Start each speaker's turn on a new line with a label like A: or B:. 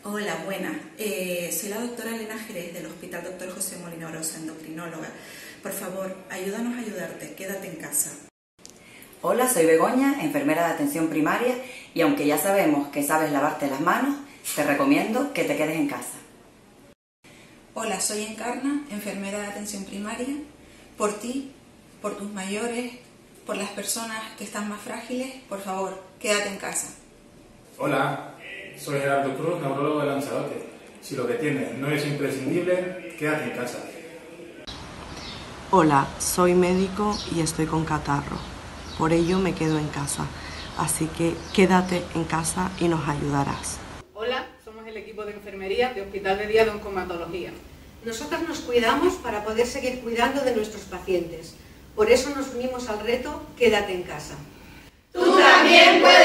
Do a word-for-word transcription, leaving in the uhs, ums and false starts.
A: Hola, buenas. Eh, soy la doctora Elena Jerez del Hospital Doctor José Molina Orosa, endocrinóloga. Por favor, ayúdanos a ayudarte, quédate en casa.
B: Hola, soy Begoña, enfermera de atención primaria, y aunque ya sabemos que sabes lavarte las manos, te recomiendo que te quedes en casa.
A: Hola, soy Encarna, enfermera de atención primaria. Por ti, por tus mayores, por las personas que están más frágiles, por favor, quédate en casa.
C: Hola, soy Gerardo Cruz, neurólogo de Lanzarote. Si lo que tienes no es imprescindible, quédate en casa.
D: Hola, soy médico y estoy con catarro. Por ello me quedo en casa. Así que quédate en casa y nos ayudarás.
E: Hola, somos el equipo de enfermería de Hospital de Día de Oncomatología.
F: Nosotras nos cuidamos para poder seguir cuidando de nuestros pacientes. Por eso nos unimos al reto Quédate en casa.
G: ¡Tú también puedes!